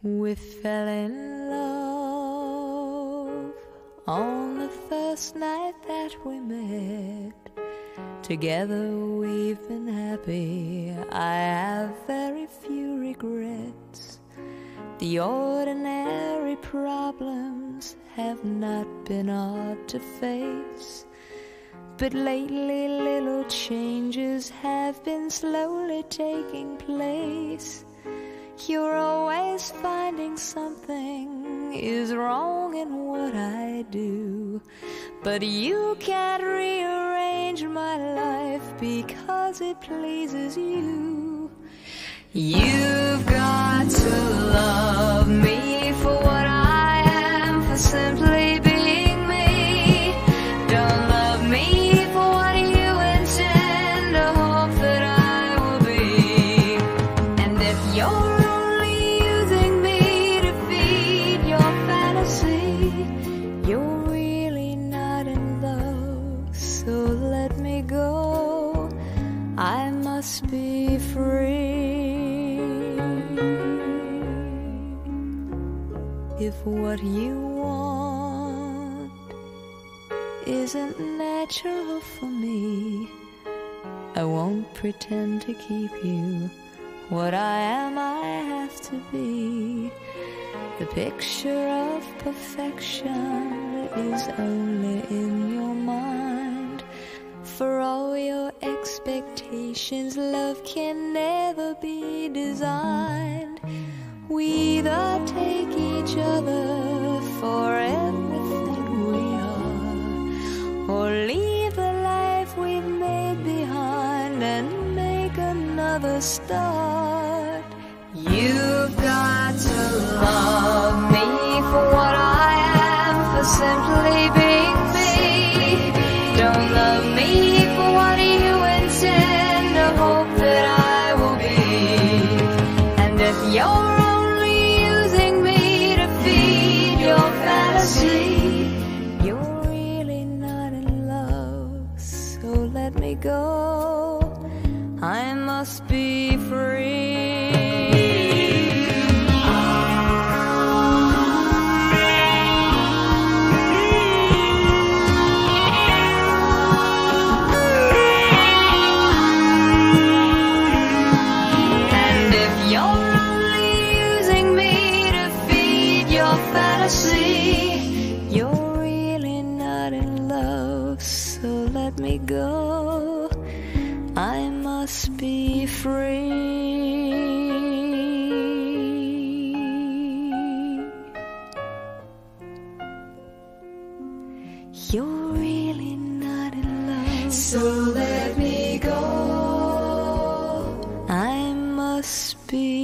We fell in love on the first night that we met. Together we've been happy, I have very few regrets. The ordinary problems have not been hard to face, but lately little changes have been slowly taking place. You're always finding something is wrong in what I do, but you can't rearrange my life because it pleases you. You've got to love me for what I am, for simply being me. Don't love me for what you intend or hope that I will be. And if you're you're really not in love, so let me go. I must be free. If what you want isn't natural for me, I won't pretend to keep you. What I am, I have to be. The picture of perfection is only in your mind. For all your expectations, love can never be designed. We either take each other for everything we are, or leave the life we've made behind and make another start. You've got to love me for what I am, for simply being me. Don't love me for what you intend or hope that I will be. And if you're only using me to feed your fantasy, you're really not in love, so let me go. I must be free. You're really not in love, so let me go. I must be free. You're really not in love, so let me go. I must be